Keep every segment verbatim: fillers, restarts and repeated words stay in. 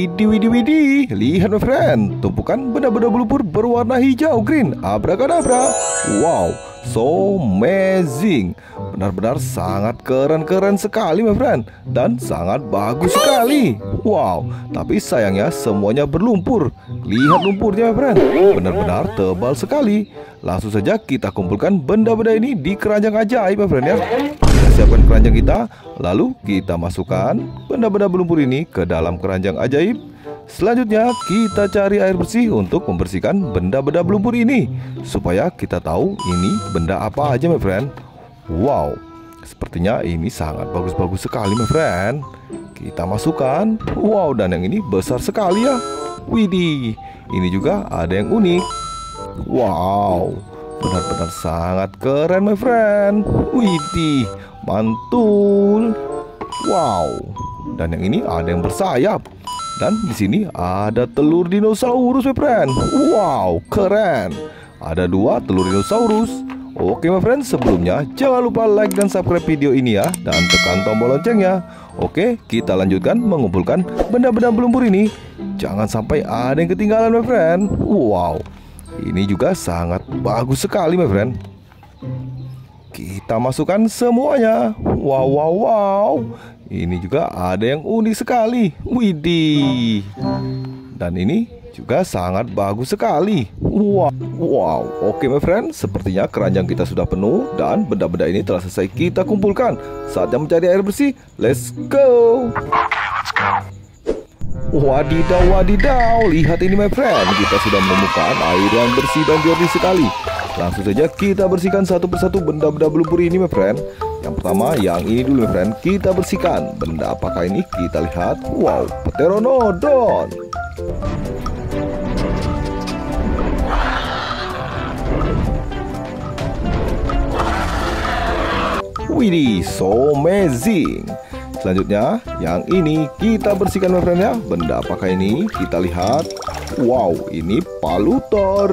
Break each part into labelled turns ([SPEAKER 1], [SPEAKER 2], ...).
[SPEAKER 1] Widih, widih, widih. Lihat my friend, tumpukan benda-benda berlumpur berwarna hijau green. Abrakadabra. Wow, so amazing. Benar-benar sangat keren-keren sekali my friend. Dan sangat bagus sekali. Wow, tapi sayangnya semuanya berlumpur. Lihat lumpurnya my friend, benar-benar tebal sekali. Langsung saja kita kumpulkan benda-benda ini di keranjang ajaib my friend ya. Kita siapkan keranjang kita, lalu kita masukkan benda-benda berlumpur ini ke dalam keranjang ajaib. Selanjutnya kita cari air bersih untuk membersihkan benda-benda berlumpur ini, supaya kita tahu ini benda apa aja my friend. Wow, sepertinya ini sangat bagus-bagus sekali my friend. Kita masukkan. Wow, dan yang ini besar sekali ya. Widih, ini juga ada yang unik. Wow, benar-benar sangat keren my friend. Widih, mantul. Wow, dan yang ini ada yang bersayap. Dan di sini ada telur dinosaurus my friend. Wow, keren. Ada dua telur dinosaurus. Oke my friend, sebelumnya jangan lupa like dan subscribe video ini ya, dan tekan tombol loncengnya. Oke, kita lanjutkan mengumpulkan benda-benda berlumpur ini. Jangan sampai ada yang ketinggalan my friend. Wow, ini juga sangat bagus sekali my friend. Kita masukkan semuanya. Wow, wow, wow. Ini juga ada yang unik sekali. Widih. Dan ini juga sangat bagus sekali. Wow, wow. Oke my friend, sepertinya keranjang kita sudah penuh dan benda-benda ini telah selesai kita kumpulkan. Saatnya mencari air bersih. Let's go. Wadidaw, wadidaw. Lihat ini my friend, kita sudah menemukan air yang bersih dan jernih sekali. Langsung saja kita bersihkan satu persatu benda-benda berlumpur ini my friend. Yang pertama, yang ini dulu my friend, kita bersihkan. Benda apakah ini? Kita lihat. Wow, Pteranodon. Widih, so amazing. Selanjutnya, yang ini kita bersihkan my friend ya. Benda apakah ini? Kita lihat. Wow, ini palutor.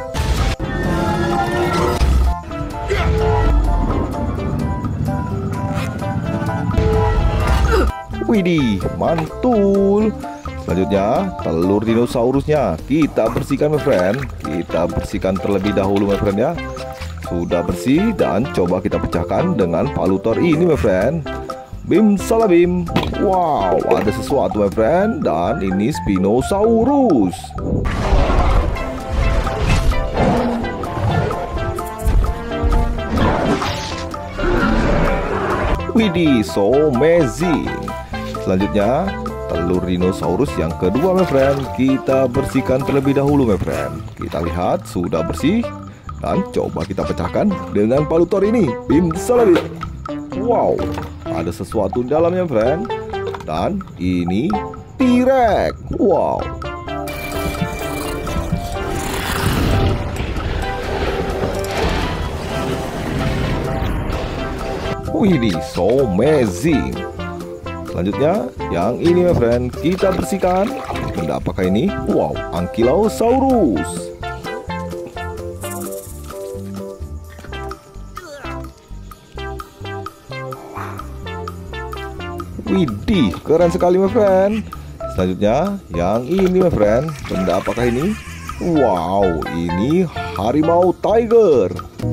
[SPEAKER 1] Widih, mantul. Selanjutnya, telur dinosaurusnya kita bersihkan my friend. Kita bersihkan terlebih dahulu my friend ya. Sudah bersih dan coba kita pecahkan dengan palutor ini my friend. Bim salabim. Wow, ada sesuatu my friend. Dan ini Spinosaurus. Widih, so amazing. Selanjutnya, telur dinosaurus yang kedua my friend. Kita bersihkan terlebih dahulu my friend. Kita lihat sudah bersih. Dan coba kita pecahkan dengan palutor ini. Bim salabim. Wow, ada sesuatu di dalamnya friend. Dan ini T-Rex. Wow. Widih, so amazing. Selanjutnya, yang ini my friend, kita bersihkan. Benda apakah ini? Wow, Ankylosaurus. Widih, keren sekali my friend. Selanjutnya, yang ini my friend, benda apakah ini? Wow, ini harimau tiger.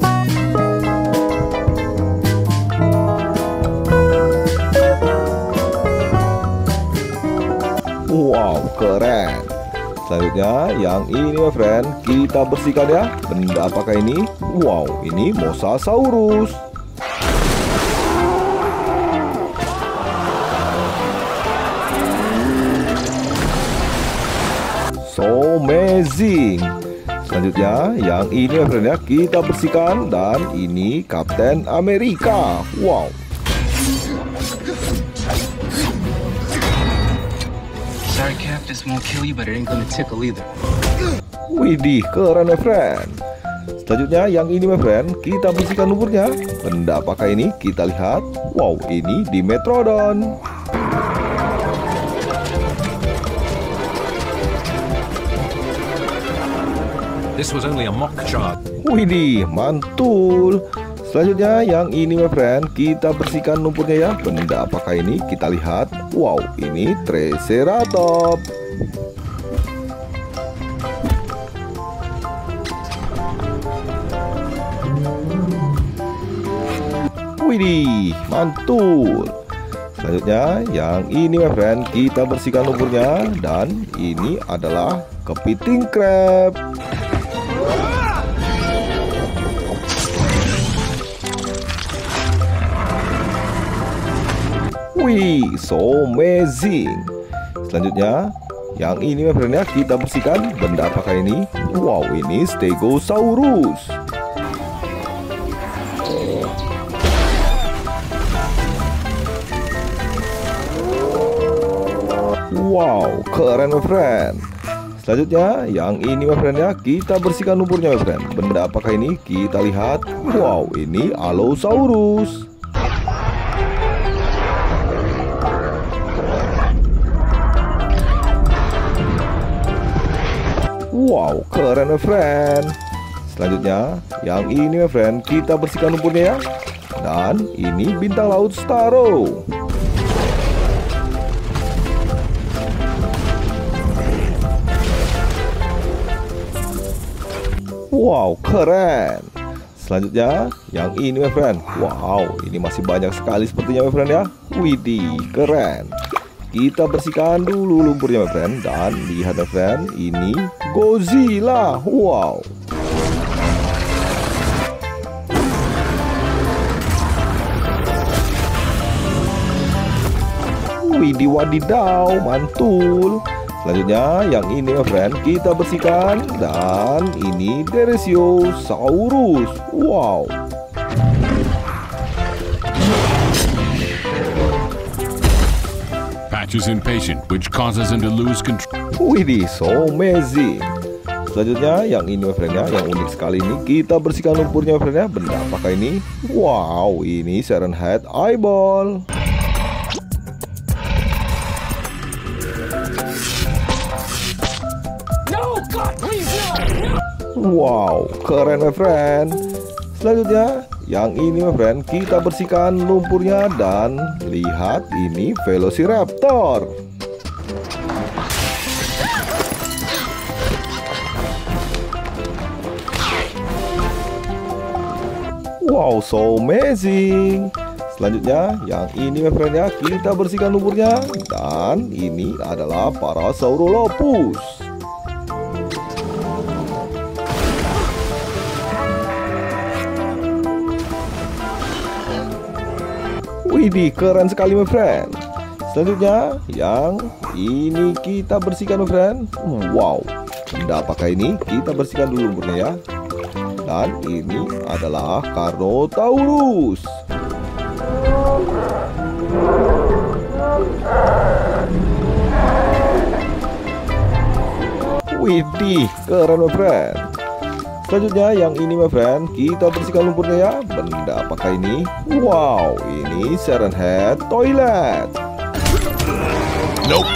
[SPEAKER 1] Wow, keren. Selanjutnya, yang ini my friend, kita bersihkan ya. Benda apakah ini? Wow, ini Mosasaurus. So amazing. Selanjutnya, yang ini my friend ya, kita bersihkan. Dan ini Kapten Amerika. Wow.
[SPEAKER 2] Sorry Cap, this won't kill you, but it ain't gonna tickle either.
[SPEAKER 1] Widih, keren my friend. Selanjutnya, yang ini my friend, kita bersihkan lumpurnya. Benda apakah ini? Kita lihat. Wow, ini Dimetrodon.
[SPEAKER 3] This was only a mock charge.
[SPEAKER 1] Widih, mantul. Selanjutnya, yang ini my friend, kita bersihkan lumpurnya ya. Benda apakah ini? Kita lihat. Wow, ini Triceratops. Widih, mantul. Selanjutnya yang ini my friend, kita bersihkan lumpurnya. Dan ini adalah kepiting crab. Wih, so amazing. Selanjutnya yang ini my friend ya, kita bersihkan. Benda apakah ini? Wow, ini Stegosaurus. Wow, keren my friend. Selanjutnya yang ini my friend ya, kita bersihkan lumpurnya my friend. Benda apakah ini? Kita lihat. Wow, ini Allosaurus. Wow, keren my friend. Selanjutnya yang ini my friend, kita bersihkan lumpurnya ya. Dan ini bintang laut Starro. Wow, keren. Selanjutnya yang ini my friend. Wow, ini masih banyak sekali sepertinya my friend ya. Widih, keren. Kita bersihkan dulu lumpurnya my friend. Dan lihat my friend, ini Godzilla. Wow. Widih wadidaw, mantul. Selanjutnya yang ini my friend, kita bersihkan. Dan ini Deresiosaurus. Wow.
[SPEAKER 4] Patch is impatient, which causes him to lose control.
[SPEAKER 1] Widih, so amazing. Selanjutnya yang ini my friend ya, yang unik sekali ini, kita bersihkan lumpurnya my friend ya. Benda apakah ini? Wow, ini Siren Head Eyeball. Wow, keren my friend. Selanjutnya yang ini my friend, kita bersihkan lumpurnya. Dan lihat, ini Velociraptor. Wow, so amazing. Selanjutnya yang ini my friend ya, kita bersihkan lumpurnya. Dan ini adalah Parasaurolophus. Widih, keren sekali my friend. Selanjutnya yang ini kita bersihkan my friend. Wow, benda apakah ini? Kita bersihkan dulu lumpurnya ya. Dan ini adalah Carnotaurus. Widih, keren my friend. Selanjutnya yang ini my friend, kita bersihkan lumpurnya ya. Benda apakah ini? Wow, ini Siren Head Toilet.
[SPEAKER 4] Nope.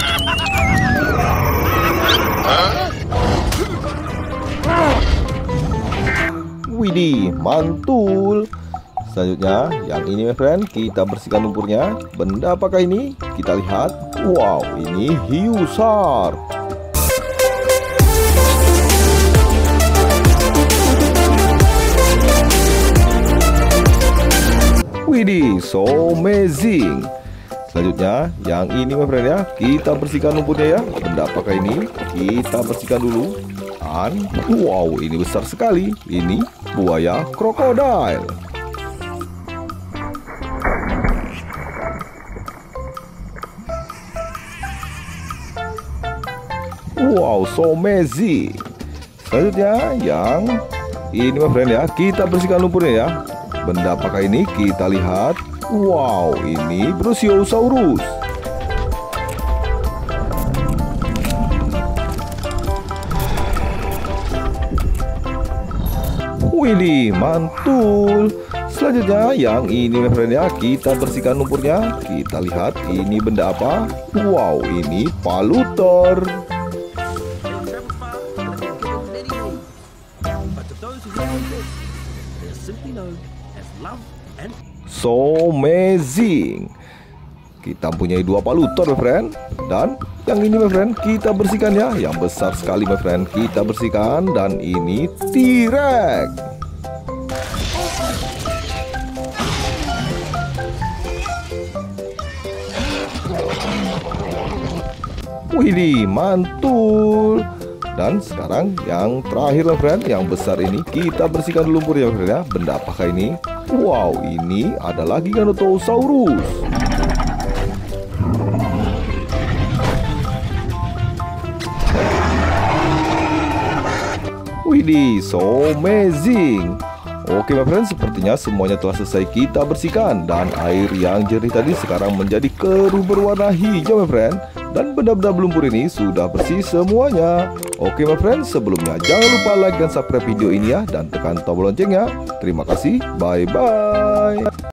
[SPEAKER 1] Widih, mantul. Selanjutnya yang ini my friend, kita bersihkan lumpurnya. Benda apakah ini? Kita lihat. Wow, ini hiu shark. Widih, so amazing. Selanjutnya yang ini my friend ya, kita bersihkan lumpurnya ya. Benda apakah ini? Kita bersihkan dulu. Dan wow, ini besar sekali. Ini buaya krokodil. Wow, so amazing. Selanjutnya yang ini my friend ya, kita bersihkan lumpurnya ya. Benda apakah ini? Kita lihat. Wow, ini Brachiosaurus. Widih, mantul. Selanjutnya yang ini my friend ya, kita bersihkan lumpurnya. Kita lihat, ini benda apa? Wow, ini palutor. So amazing. Kita punya dua palutor my friend. Dan yang ini my friend, kita bersihkan ya. Yang besar sekali my friend, kita bersihkan. Dan ini T-Rex. Widih, mantul. Dan sekarang yang terakhir my friend, yang besar ini kita bersihkan dulu lumpur ya my friend ya. Benda apakah ini? Wow, ini adalah Giganotosaurus. Widih, so amazing. Oke my friend, sepertinya semuanya telah selesai kita bersihkan. Dan air yang jernih tadi sekarang menjadi keruh berwarna hijau my friend. Dan benda-benda berlumpur ini sudah bersih semuanya. Oke my friend, sebelumnya jangan lupa like dan subscribe video ini ya. Dan tekan tombol loncengnya. Terima kasih, bye-bye.